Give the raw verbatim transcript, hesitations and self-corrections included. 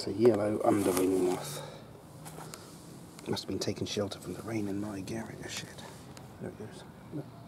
That's a yellow underwing moth. Must have been taking shelter from the rain in my garage shed. There it goes. Look.